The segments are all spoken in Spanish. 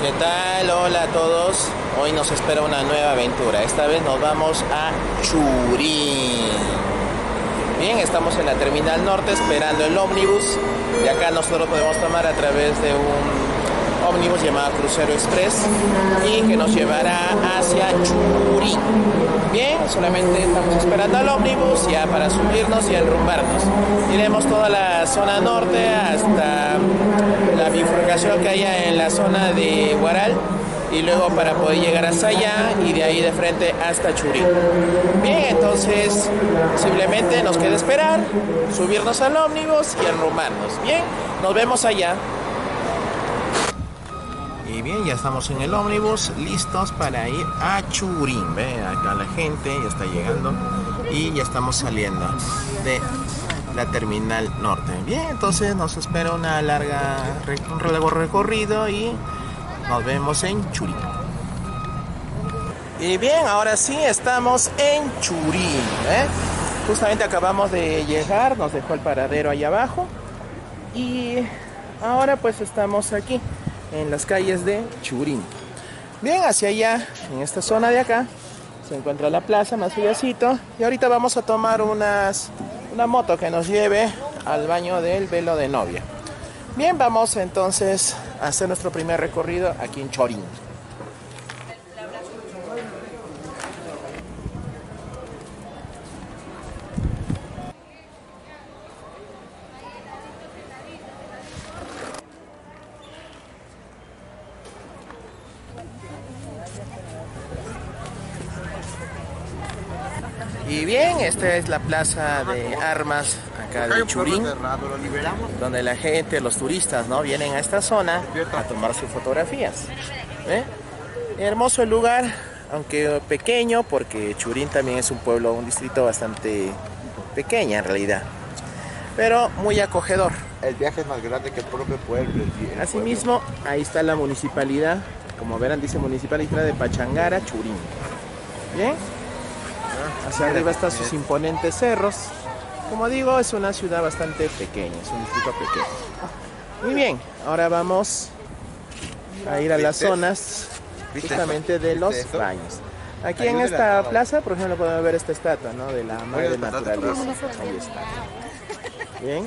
¿Qué tal? Hola a todos. Hoy nos espera una nueva aventura. Esta vez nos vamos a Churín. Bien, estamos en la Terminal Norte esperando el ómnibus. De acá nosotros podemos tomar a través de un ómnibus llamado Crucero Express y que nos llevará hacia Churín. Bien, solamente estamos esperando al ómnibus ya para subirnos y enrumbarnos. Iremos toda la zona norte hasta la bifurcación que haya en la zona de Huaral y luego para poder llegar hasta allá y de ahí de frente hasta Churín. Bien, entonces simplemente nos queda esperar, subirnos al ómnibus y enrumbarnos. Bien, nos vemos allá. Y bien, ya estamos en el ómnibus, listos para ir a Churín. Ve, acá la gente ya está llegando y ya estamos saliendo de la Terminal Norte. Bien, entonces nos espera un largo recorrido y nos vemos en Churín. Y bien, ahora sí estamos en Churín, ¿eh? Justamente acabamos de llegar, nos dejó el paradero ahí abajo y ahora pues estamos aquí en las calles de Churín. Bien, hacia allá, en esta zona de acá, se encuentra la plaza más allácito. Y ahorita vamos a tomar una moto que nos lleve al baño del velo de novia. Bien, vamos entonces a hacer nuestro primer recorrido aquí en Churín. Y bien, esta es la plaza de armas acá de Churín, donde la gente, los turistas, ¿no?, vienen a esta zona a tomarse fotografías. Hermoso el lugar, aunque pequeño, porque Churín también es un pueblo, un distrito bastante pequeño en realidad, pero muy acogedor. El viaje es más grande que el propio pueblo. Asimismo, ahí está la municipalidad, como verán dice Municipalidad de Pachangara, Churín. Bien. Hacia arriba están sus imponentes cerros. Como digo, es una ciudad bastante pequeña, es un distrito pequeño. Muy bien, ahora vamos a ir a las zonas justamente de los baños. Aquí en esta plaza, por ejemplo, podemos ver esta estatua, ¿no?, de la madre naturaleza. Ahí está. Bien.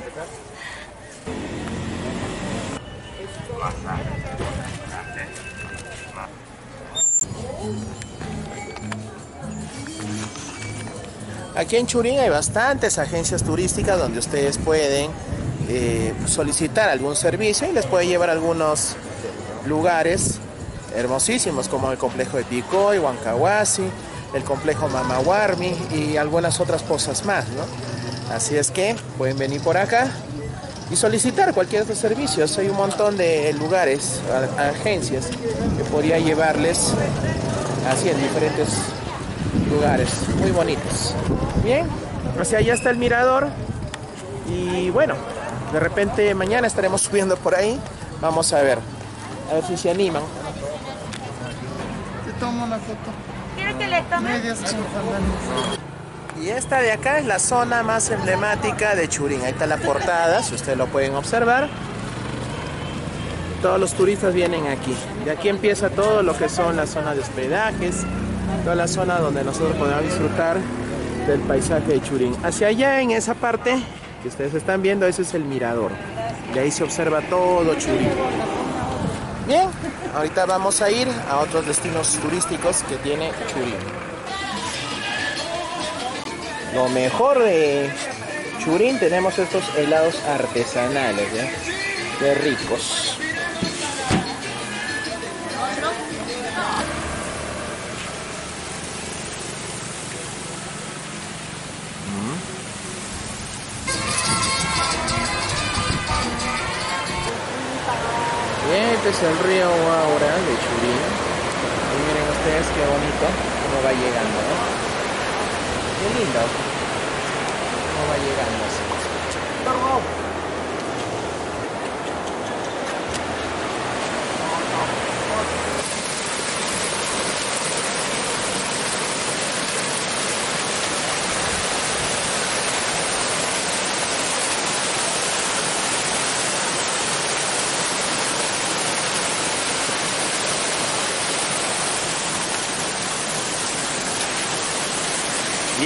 Aquí en Churín hay bastantes agencias turísticas donde ustedes pueden solicitar algún servicio y les puede llevar a algunos lugares hermosísimos como el complejo de Picoy, Huancahuasi, el complejo Mamahuarmi y algunas otras cosas más, ¿no? Así es que pueden venir por acá y solicitar cualquier de estos servicios. Hay un montón de lugares, agencias que podría llevarles así en diferentes lugares muy bonitos. Bien, hacia allá está el mirador y bueno, de repente mañana estaremos subiendo por ahí. Vamos a ver si se animan. Te tomo una foto. ¿Quiere que le tome? Y esta de acá es la zona más emblemática de Churín. Ahí está la portada, si ustedes lo pueden observar. Todos los turistas vienen aquí. De aquí empieza todo lo que son las zonas de hospedajes, toda la zona donde nosotros podemos disfrutar del paisaje de Churín. Hacia allá en esa parte que ustedes están viendo, ese es el mirador. De ahí se observa todo Churín. Bien, ahorita vamos a ir a otros destinos turísticos que tiene Churín. Lo mejor de Churín, tenemos estos helados artesanales, ¿ya? Qué ricos. Bien, este es el río Huaura de Churín. Y miren ustedes qué bonito cómo va llegando, ¿no? Qué lindo cómo va llegando así.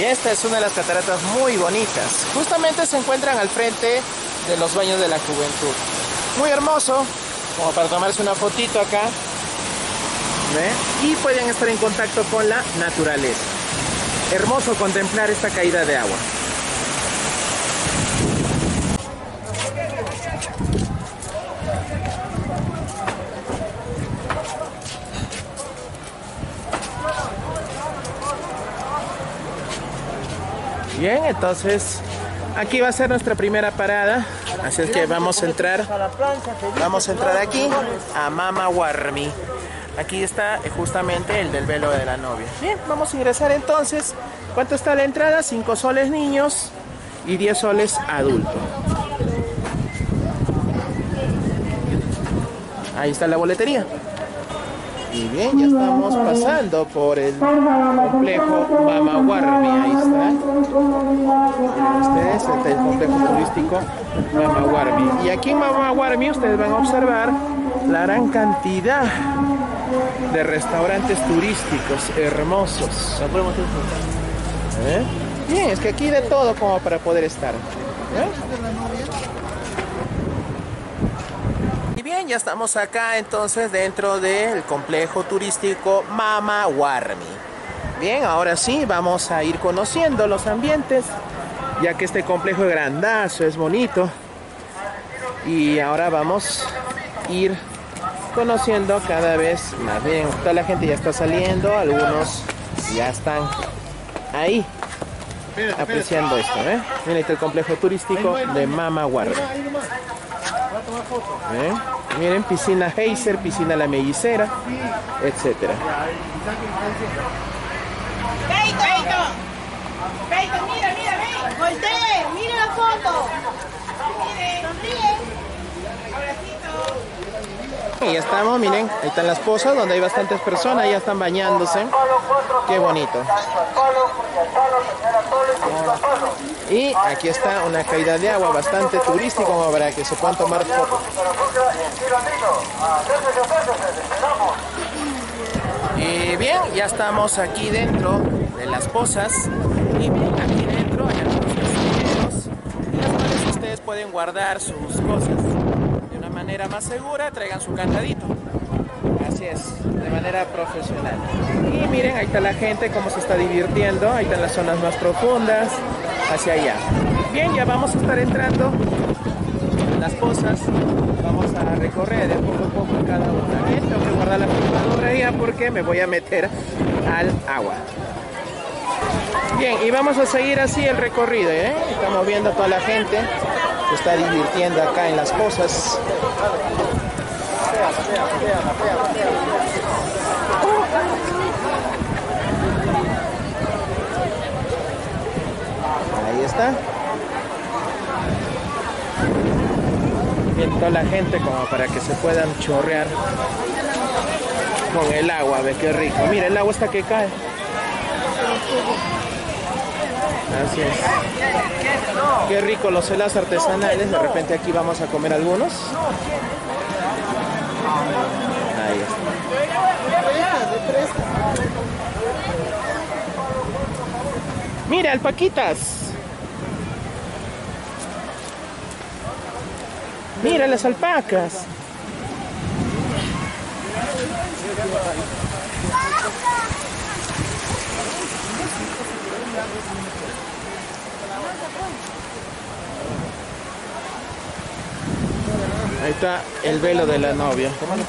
Y esta es una de las cataratas muy bonitas. Justamente se encuentran al frente de los baños de la juventud. Muy hermoso, como para tomarse una fotito acá. ¿Ve? Y pueden estar en contacto con la naturaleza. Hermoso contemplar esta caída de agua. Bien, entonces aquí va a ser nuestra primera parada, así es que vamos a entrar aquí a Mama Warmi. Aquí está justamente el del velo de la novia. Bien, vamos a ingresar entonces. ¿Cuánto está la entrada? 5 soles niños y 10 soles adultos. Ahí está la boletería. Y bien, ya estamos pasando por el complejo Mama Warmi. Ahí está. Miren ustedes, este es el complejo turístico Mama Warmi. Y aquí en Mama Warmi ustedes van a observar la gran cantidad de restaurantes turísticos hermosos. Bien, es que aquí de todo como para poder estar. Bien, ya estamos acá entonces dentro del complejo turístico Mama Warmi. Bien, ahora sí vamos a ir conociendo los ambientes, ya que este complejo es grandazo, es bonito. Y ahora vamos a ir conociendo cada vez más. Bien, toda la gente ya está saliendo, algunos ya están ahí apreciando esto. Miren, este es el complejo turístico de Mama Warmi. Miren, piscina Heiser, piscina La Mellicera, etcétera. Peito, mira, ven. Voltee, mira la foto. Sonríe. Y ya estamos, miren, ahí están las pozas donde hay bastantes personas, ya están bañándose. Qué bonito. Y aquí está una caída de agua bastante turística como para que se puedan tomar fotos. Y bien, ya estamos aquí dentro de las pozas. Y bien, aquí dentro hay algunos casilleros en los cuales ustedes pueden guardar sus cosas de una manera más segura. Traigan su candadito. Así es, de manera profesional. Y miren, ahí está la gente, cómo se está divirtiendo. Ahí están las zonas más profundas, hacia allá. Bien, ya vamos a estar entrando en las pozas. Vamos a recorrer de poco a poco cada una. Bien, tengo que guardar la filmadora ya porque me voy a meter al agua. Bien, y vamos a seguir así el recorrido, ¿eh? Estamos viendo a toda la gente que está divirtiendo acá en las pozas. Ahí está. Bien, toda la gente como para que se puedan chorrear con el agua. Ve qué rico. Mira, el agua está que cae. Así es. Qué rico los helados artesanales. De repente aquí vamos a comer algunos. Ahí está. Mira, alpaquitas. Mira las alpacas. Ahí está el velo de la novia.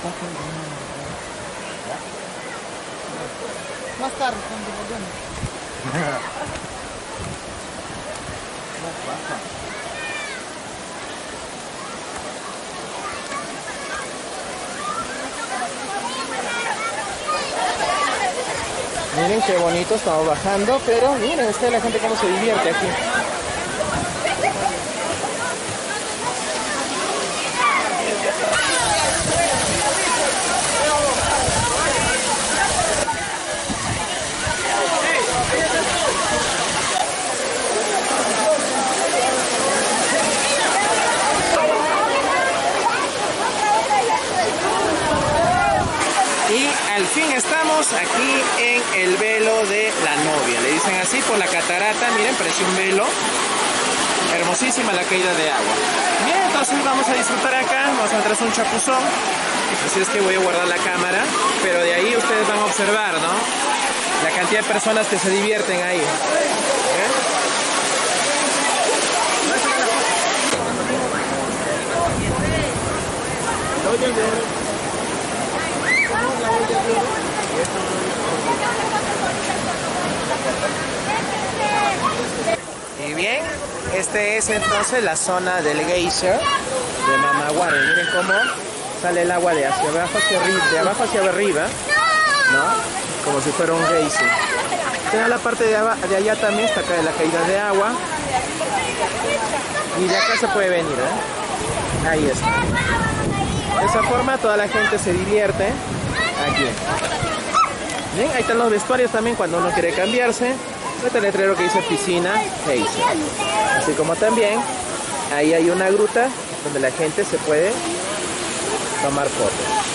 Más tarde, cuando volvemos. Miren qué bonito, estamos bajando, pero miren, está la gente cómo se divierte aquí. Y al fin estamos aquí en el velo de la novia. Le dicen así por la catarata. Miren, parece un velo. Hermosísima la caída de agua. Bien, entonces vamos a disfrutar acá. Vamos a entrar un chapuzón. Así es que voy a guardar la cámara. Pero de ahí ustedes van a observar, ¿no? La cantidad de personas que se divierten ahí. Y bien, este es entonces la zona del geyser de Mama Warmi. Miren cómo sale el agua de hacia abajo hacia arriba, de abajo hacia arriba, ¿no? Como si fuera un geyser. Pero la parte de allá también está acá de la caída de agua. Y de acá se puede venir, ¿eh? Ahí está. De esa forma toda la gente se divierte aquí. Bien, ahí están los vestuarios también cuando uno quiere cambiarse. Este letrero que dice piscina geyser. Así como también ahí hay una gruta donde la gente se puede tomar fotos.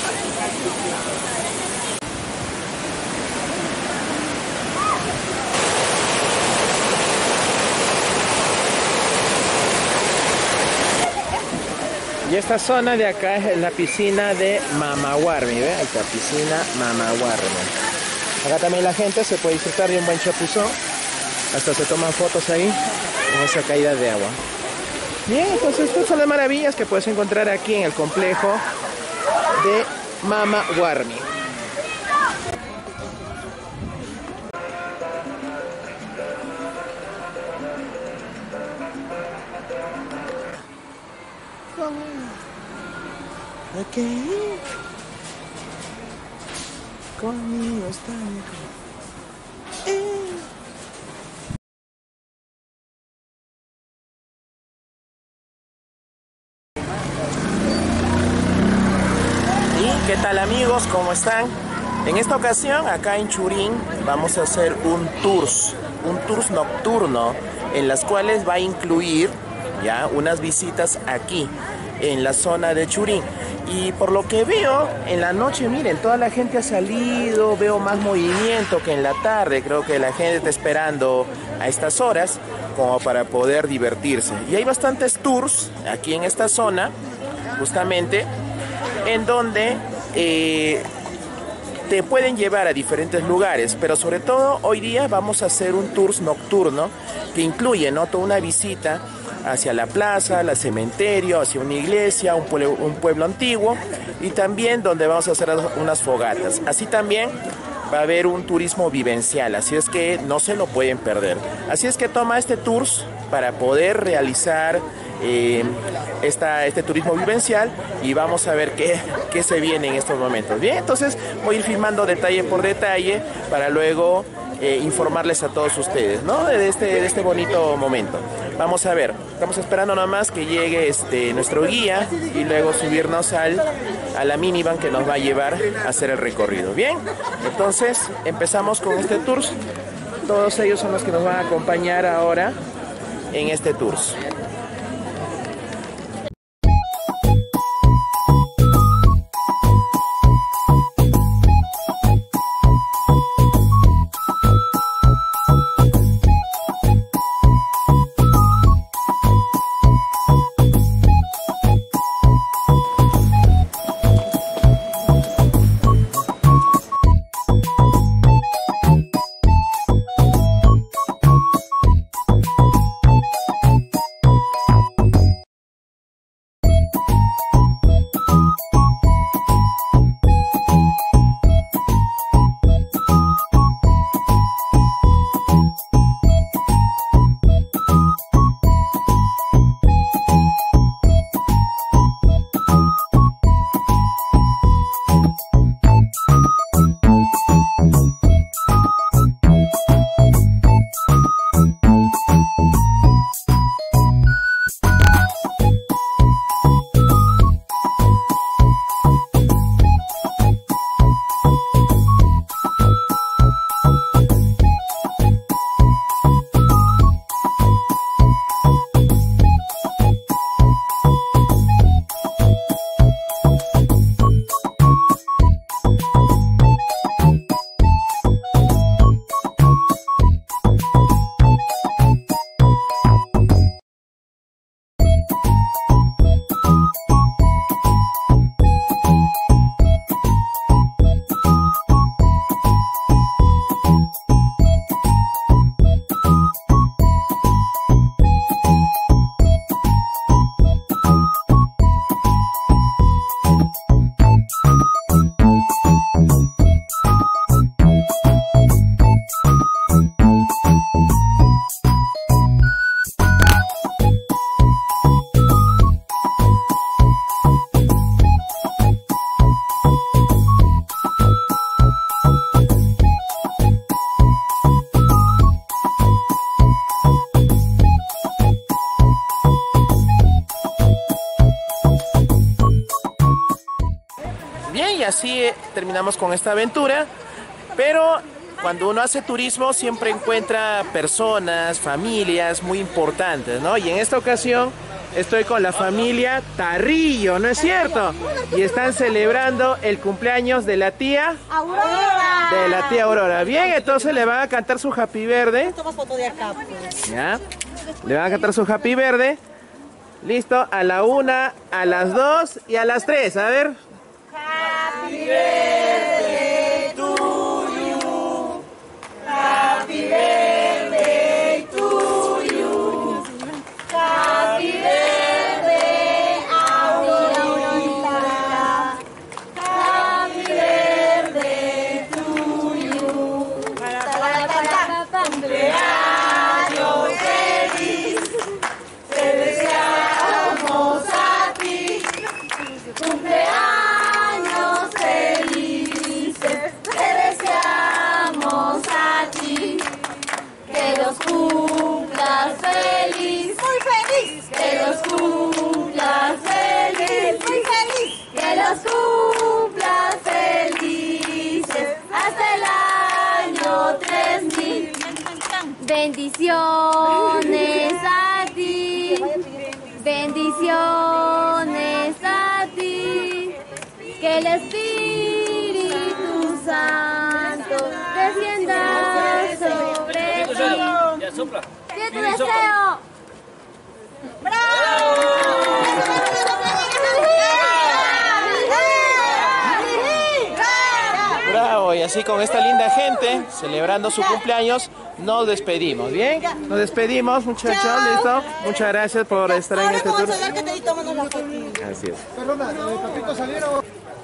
Y esta zona de acá es la piscina de Mama Warmi, ¿ve? Ahí está, piscina Mama Warmi. Acá también la gente se puede disfrutar de un buen chapuzón. Hasta se toman fotos ahí en esa caída de agua. Bien, entonces estas son las maravillas que puedes encontrar aquí en el complejo de Mama Warmi. Ok. Conmigo está mejor. ¿Qué tal amigos? ¿Cómo están? En esta ocasión acá en Churín vamos a hacer un tours nocturno en las cuales va a incluir ya unas visitas aquí en la zona de Churín. Y por lo que veo en la noche, miren, toda la gente ha salido, veo más movimiento que en la tarde. Creo que la gente está esperando a estas horas como para poder divertirse. Y hay bastantes tours aquí en esta zona, justamente, en donde te pueden llevar a diferentes lugares, pero sobre todo hoy día vamos a hacer un tour nocturno que incluye, ¿no?, toda una visita hacia la plaza, al cementerio, hacia una iglesia, un pueblo antiguo, y también donde vamos a hacer unas fogatas. Así también va a haber un turismo vivencial, así es que no se lo pueden perder. Así es que toma este tour para poder realizar este turismo vivencial y vamos a ver qué se viene en estos momentos. Bien, entonces voy a ir filmando detalle por detalle para luego informarles a todos ustedes, ¿no?, de este bonito momento. Vamos a ver, estamos esperando nada más que llegue nuestro guía y luego subirnos a la minivan que nos va a llevar a hacer el recorrido. Bien, entonces empezamos con este tour. Todos ellos son los que nos van a acompañar ahora en este tour. así terminamos con esta aventura. Pero cuando uno hace turismo siempre encuentra personas, familias muy importantes, ¿no? Y en esta ocasión estoy con la familia Tarrillo, ¿no es cierto? Y están celebrando el cumpleaños de la tía Aurora. De la tía Aurora. Bien, entonces le van a cantar su Happy Verde. Toma foto de acá, pues. ¿Ya? Le van a cantar su Happy Verde. Listo, a la 1, a las 2 y a las 3. A ver. Happy birthday to you. Happy birthday to you. Happy birthday, Aurorita. Happy birthday to you. Cumpleaños feliz. Te deseamos a ti. Cumpleaños felices. Te deseamos a ti. Que los cumplas feliz. Muy feliz. Que los cumplas feliz. Muy feliz. Que los cumplas felices. Hasta el año 3000. Bendiciones a ti, bendiciones a ti, que el Espíritu Santo descienda sobre ti. ¿Qué te deseo? Bravo, y así con esta linda gente, celebrando su cumpleaños, nos despedimos, ¿bien? Nos despedimos, muchachos, ¿listo? Muchas gracias por estar en este tour. Así es. Perdona, papito salieron.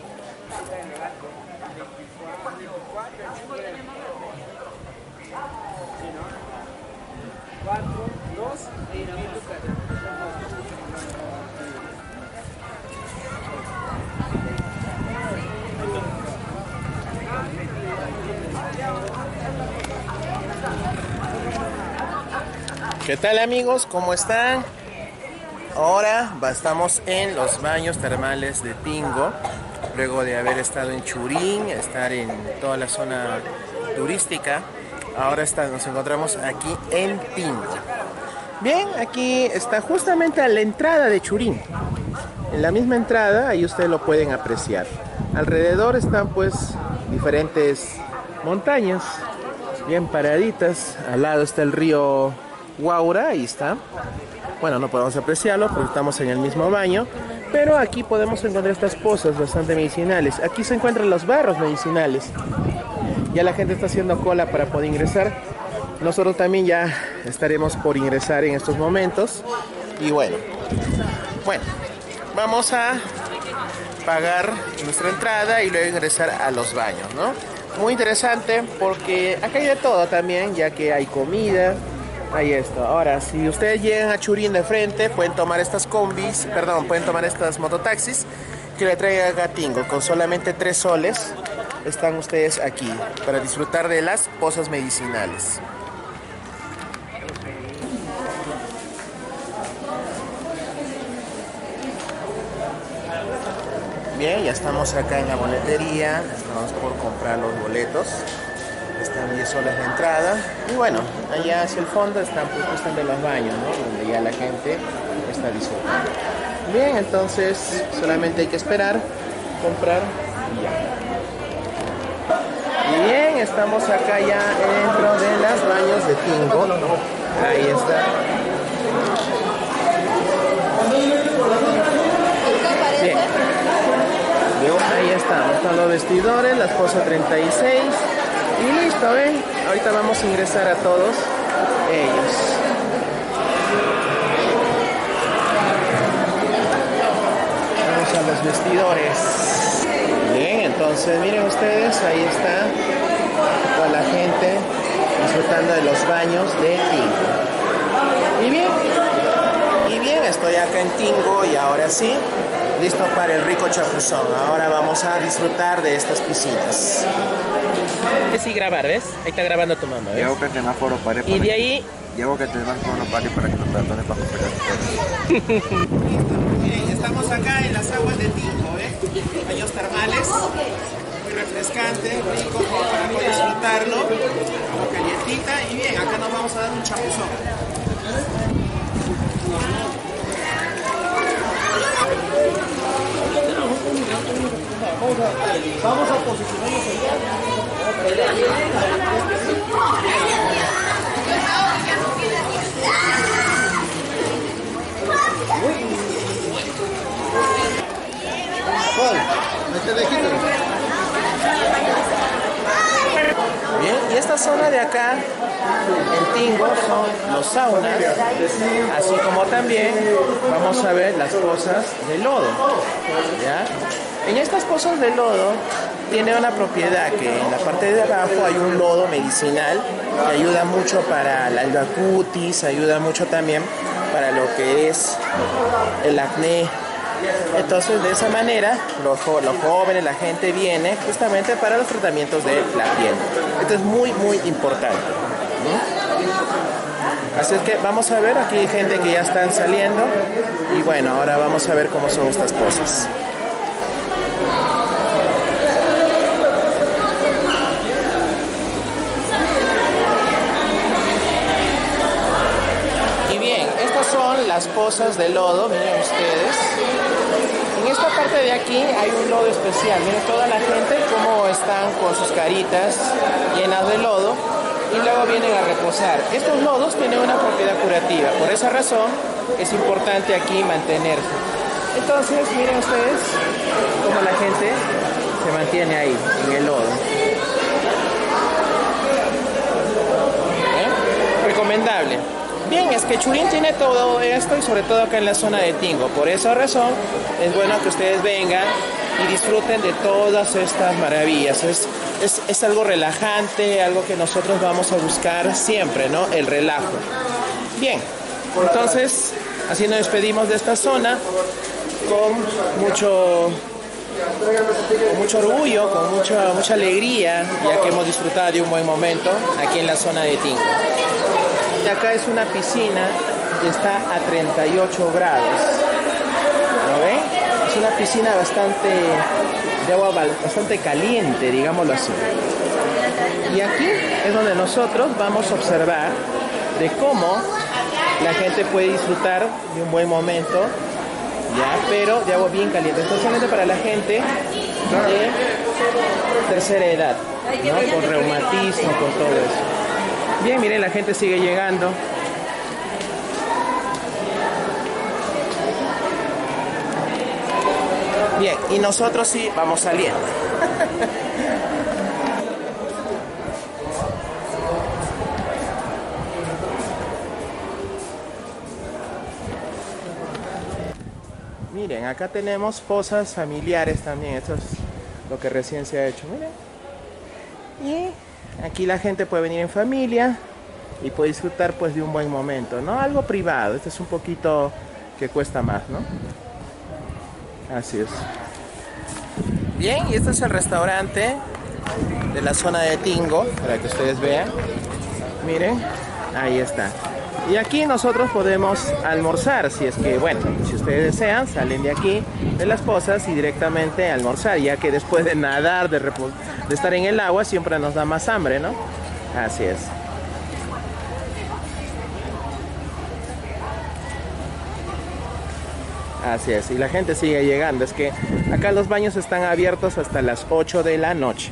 ¿Qué tal, amigos? ¿Cómo están? Ahora estamos en los baños termales de Tingo, luego de haber estado en Churín, estar en toda la zona turística. Ahora nos encontramos aquí en Tingo. Bien, aquí está justamente a la entrada de Churín. En la misma entrada, ahí ustedes lo pueden apreciar. Alrededor están pues diferentes montañas, bien paraditas. Al lado está el río Guaura, ahí está. Bueno, no podemos apreciarlo porque estamos en el mismo baño, pero aquí podemos encontrar estas pozas bastante medicinales. Aquí se encuentran los barros medicinales. Ya la gente está haciendo cola para poder ingresar. Nosotros también ya estaremos por ingresar en estos momentos. Y bueno, vamos a pagar nuestra entrada y luego ingresar a los baños, ¿no? Muy interesante porque acá hay de todo también, ya que hay comida. Ahí está. Ahora, si ustedes llegan a Churín de frente, pueden tomar estas pueden tomar estas mototaxis que le traigan a Tingo. Con solamente 3 soles están ustedes aquí para disfrutar de las pozas medicinales. Bien, ya estamos acá en la boletería, estamos por comprar los boletos. Están 10 soles de entrada. Y bueno, allá hacia el fondo están justamente los baños, ¿no? Donde ya la gente está disfrutando. Bien, entonces solamente hay que esperar, comprar y ya. Y bien, estamos acá ya dentro de los baños de Tingo. Ahí está. Bien. Ahí están los vestidores, la esposa 36. Y listo, ¿ven? Ahorita vamos a ingresar a todos ellos. Vamos a los vestidores. Bien, entonces miren ustedes, ahí está toda la gente disfrutando de los baños de Tingo. Y bien, estoy acá en Tingo y ahora sí, listo para el rico chapuzón. Ahora vamos a disfrutar de estas piscinas. Sí, grabar, ¿ves? Ahí está grabando tu mamá, ¿ves? Llevo que el semáforo pare. Y de ahí... Llevo que el semáforo pare para que los peatones pasen por Bien, estamos acá en las aguas de Tingo, ¿ves? baños termales, muy refrescante, rico, como para poder disfrutarlo, como calientita. Y bien, acá nos vamos a dar un chapuzón. Vamos a posicionarnos bien, y esta zona de acá, en Tingo, son los saunas, así como también vamos a ver las pozas de lodo, ¿ya? En estas pozas de lodo tiene una propiedad que en la parte de abajo hay un lodo medicinal que ayuda mucho para la cutis, ayuda mucho también para lo que es el acné. Entonces de esa manera los jóvenes, la gente viene justamente para los tratamientos de la piel. Esto es muy importante. Así es que vamos a ver, aquí hay gente que ya están saliendo y bueno, ahora vamos a ver cómo son estas pozas. Son las pozas de lodo, miren ustedes. En esta parte de aquí hay un lodo especial. Miren toda la gente cómo están con sus caritas llenas de lodo y luego vienen a reposar. Estos lodos tienen una propiedad curativa, por esa razón es importante aquí mantenerse. Entonces miren ustedes cómo la gente se mantiene ahí en el lodo. Recomendable. Bien, es que Churín tiene todo esto y sobre todo acá en la zona de Tingo. Por esa razón es bueno que ustedes vengan y disfruten de todas estas maravillas. Es algo relajante, algo que nosotros vamos a buscar siempre, ¿no? El relajo. Bien, entonces así nos despedimos de esta zona con mucho orgullo, con mucha alegría, ya que hemos disfrutado de un buen momento aquí en la zona de Tingo. Y acá es una piscina que está a 38 grados. ¿Lo ven? Es una piscina de agua bastante caliente, digámoslo así. Y aquí es donde nosotros vamos a observar de cómo la gente puede disfrutar de un buen momento, ya, pero de agua bien caliente, especialmente para la gente de tercera edad, ¿no? Con reumatismo, con todo eso. Bien, miren, la gente sigue llegando. Bien, y nosotros sí vamos saliendo. Miren, acá tenemos pozas familiares también. Esto es lo que recién se ha hecho, miren. Y aquí la gente puede venir en familia y puede disfrutar pues de un buen momento, ¿no? Algo privado, este es un poquito que cuesta más, ¿no? Así es. Bien, y este es el restaurante de la zona de Tingo, para que ustedes vean. Miren, ahí está. Y aquí nosotros podemos almorzar, si es que, bueno, si ustedes desean, salen de aquí, de las pozas y directamente a almorzar, ya que después de nadar, de estar en el agua, siempre nos da más hambre, ¿no? Así es. Así es, y la gente sigue llegando, es que acá los baños están abiertos hasta las 8 de la noche.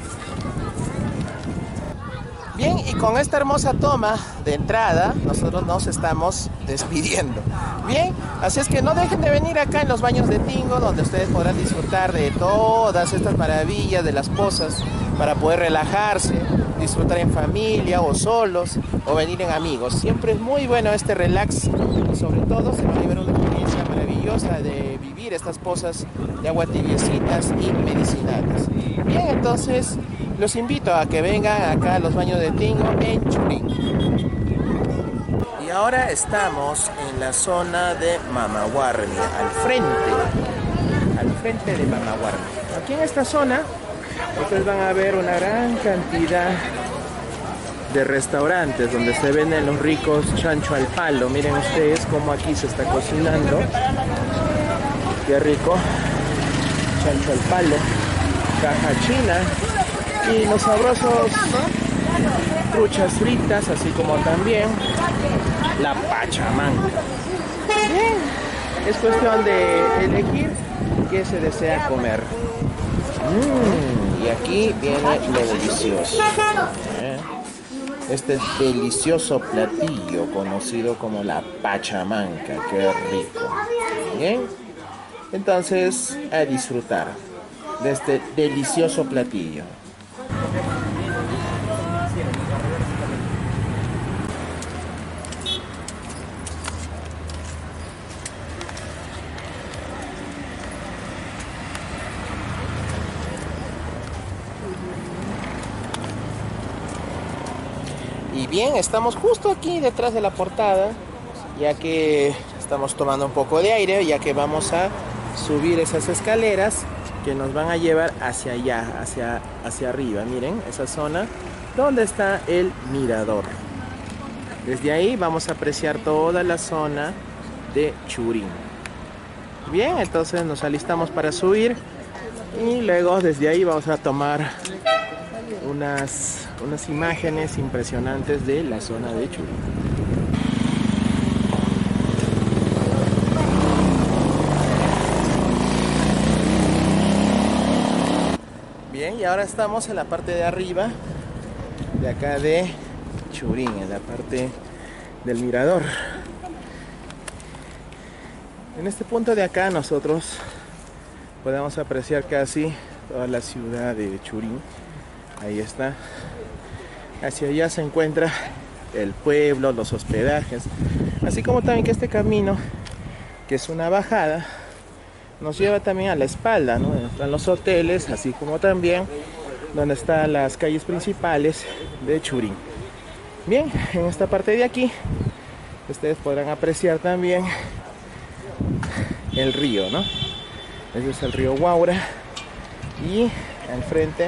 Bien, y con esta hermosa toma de entrada, nosotros nos estamos despidiendo. Bien, así es que no dejen de venir acá en los baños de Tingo, donde ustedes podrán disfrutar de todas estas maravillas de las pozas para poder relajarse, disfrutar en familia o solos o venir en amigos. Siempre es muy bueno este relax y sobre todo se va a vivir una experiencia maravillosa de vivir estas pozas de agua tibiecitas y medicinales. Bien, entonces los invito a que vengan acá a los baños de Tingo en Churín. Y ahora estamos en la zona de Mamahuarmi, al frente de Mamahuarmi. Aquí en esta zona ustedes van a ver una gran cantidad de restaurantes donde se venden los ricos chancho al palo. Miren ustedes cómo aquí se está cocinando. Qué rico. chancho al palo, caja china y los sabrosos truchas fritas, así como también la pachamanca. Bien, es cuestión de elegir qué se desea comer. Y aquí viene lo delicioso. Este delicioso platillo conocido como la pachamanca. Qué rico. Bien, entonces a disfrutar de este delicioso platillo. Y bien, estamos justo aquí detrás de la portada, ya que estamos tomando un poco de aire, ya que vamos a subir esas escaleras que nos van a llevar hacia allá, hacia arriba. Miren, esa zona donde está el mirador. Desde ahí vamos a apreciar toda la zona de Churín. Bien, entonces nos alistamos para subir y luego desde ahí vamos a tomar unas imágenes impresionantes de la zona de Churín. Bien, y ahora estamos en la parte de arriba de acá de Churín, en la parte del mirador. En este punto de acá nosotros podemos apreciar casi toda la ciudad de Churín. Ahí está. Hacia allá se encuentra el pueblo, los hospedajes, así como también que este camino, que es una bajada, nos lleva también a la espalda, ¿no? Donde están los hoteles, así como también donde están las calles principales de Churín. Bien, en esta parte de aquí ustedes podrán apreciar también el río, ¿no? Ese es el río Guaura y al frente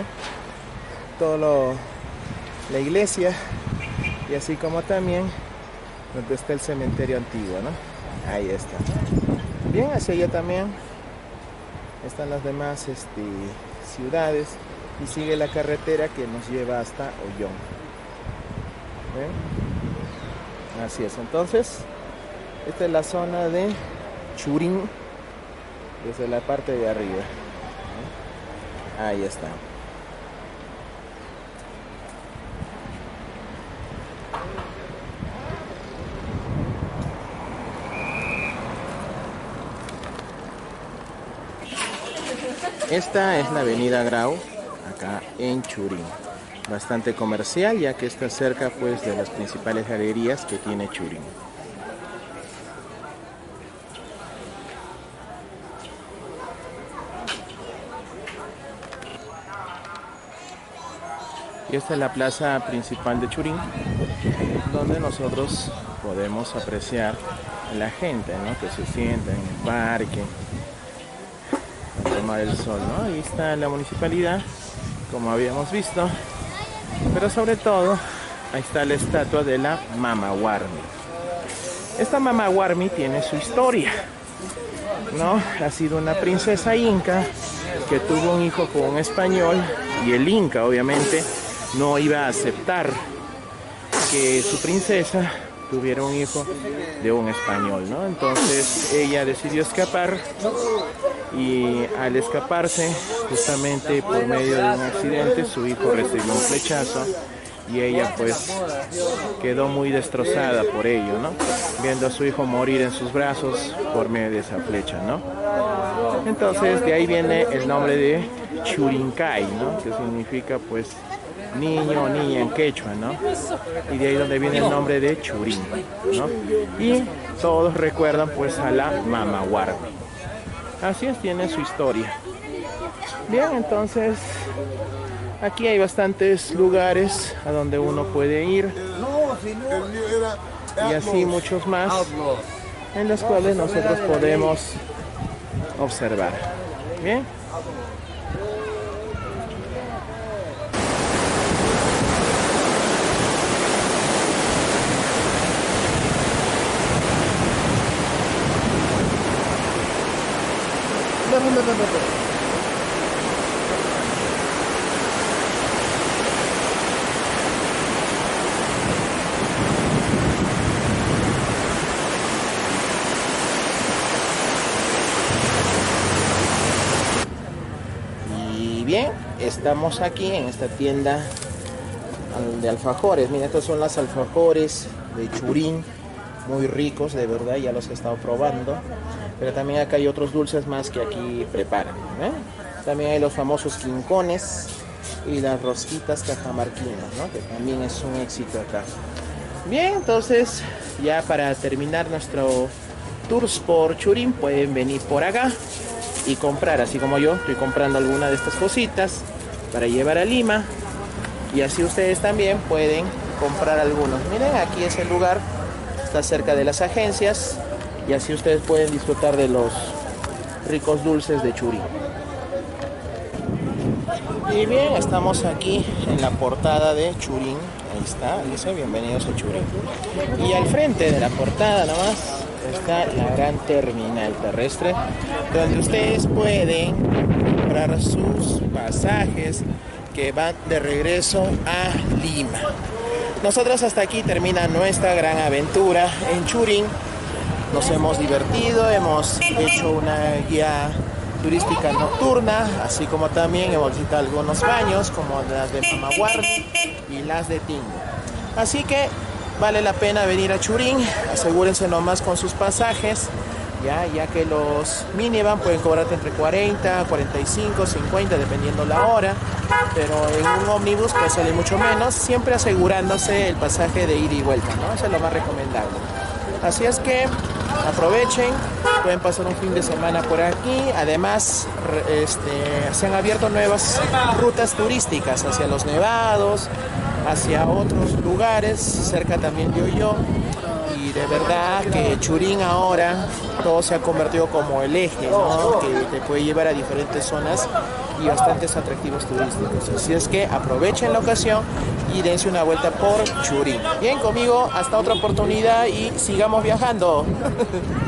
la iglesia y así como también donde está el cementerio antiguo, ¿no? Ahí está. Bien, hacia allá también están las demás ciudades y sigue la carretera que nos lleva hasta Ollón. ¿Ven? Así es, entonces esta es la zona de Churín desde la parte de arriba. Ahí está. Esta es la avenida Grau, acá en Churín. Bastante comercial, ya que está cerca pues de las principales galerías que tiene Churín. Y esta es la plaza principal de Churín, donde nosotros podemos apreciar a la gente, ¿no? Que se sienta en el parque a tomar el sol, ¿no? Ahí está la municipalidad, como habíamos visto, pero sobre todo ahí está la estatua de la Mama Warmi. Esta Mama Warmi tiene su historia, ¿no? Ha sido una princesa inca que tuvo un hijo con un español y el inca obviamente no iba a aceptar que su princesa tuviera un hijo de un español, ¿no? Entonces ella decidió escapar y al escaparse, justamente por medio de un accidente, su hijo recibió un flechazo y ella pues quedó muy destrozada por ello, ¿no? Viendo a su hijo morir en sus brazos por medio de esa flecha, ¿no? Entonces de ahí viene el nombre de Churincay, ¿no? Que significa pues niño o niña en quechua, ¿no? Y de ahí donde viene el nombre de Churín, ¿no? Y todos recuerdan pues a la Mama Warmi. Así es, tiene su historia. Bien, entonces aquí hay bastantes lugares a donde uno puede ir y así muchos más en los cuales nosotros podemos observar. Bien. Bien, estamos aquí en esta tienda de alfajores. Miren, estos son los alfajores de Churín, muy ricos, de verdad, ya los he estado probando. Pero también acá hay otros dulces más que aquí preparan, ¿eh? También hay los famosos quincones y las rosquitas cajamarquinas, ¿no? Que también es un éxito acá. Bien, entonces ya para terminar nuestro tours por Churín, pueden venir por acá y comprar, así como yo estoy comprando alguna de estas cositas para llevar a Lima, y así ustedes también pueden comprar algunos. Miren, aquí es el lugar, está cerca de las agencias, y así ustedes pueden disfrutar de los ricos dulces de Churín. Y bien, estamos aquí en la portada de Churín. Ahí está, dice bienvenidos a Churín. Y al frente de la portada nomás está la gran terminal terrestre, donde ustedes pueden comprar sus pasajes que van de regreso a Lima. Nosotros hasta aquí termina nuestra gran aventura en Churín. Nos hemos divertido, hemos hecho una guía turística nocturna, así como también hemos visitado algunos baños como las de Mamaguardi y las de Tingo. Así que vale la pena venir a Churín, asegúrense nomás con sus pasajes, ya que los minivan pueden cobrarte entre 40, 45, 50 dependiendo la hora, pero en un ómnibus pues sale mucho menos, siempre asegurándose el pasaje de ida y vuelta, ¿no? Eso es lo más recomendable. Así es que aprovechen, pueden pasar un fin de semana por aquí. Además, se han abierto nuevas rutas turísticas hacia los nevados, hacia otros lugares, cerca también de Olló. Y de verdad que Churín ahora todo se ha convertido como el eje, ¿no? Que te puede llevar a diferentes zonas y bastantes atractivos turísticos. Así es que aprovechen la ocasión y dense una vuelta por Churín. Bien, conmigo, hasta otra oportunidad y sigamos viajando.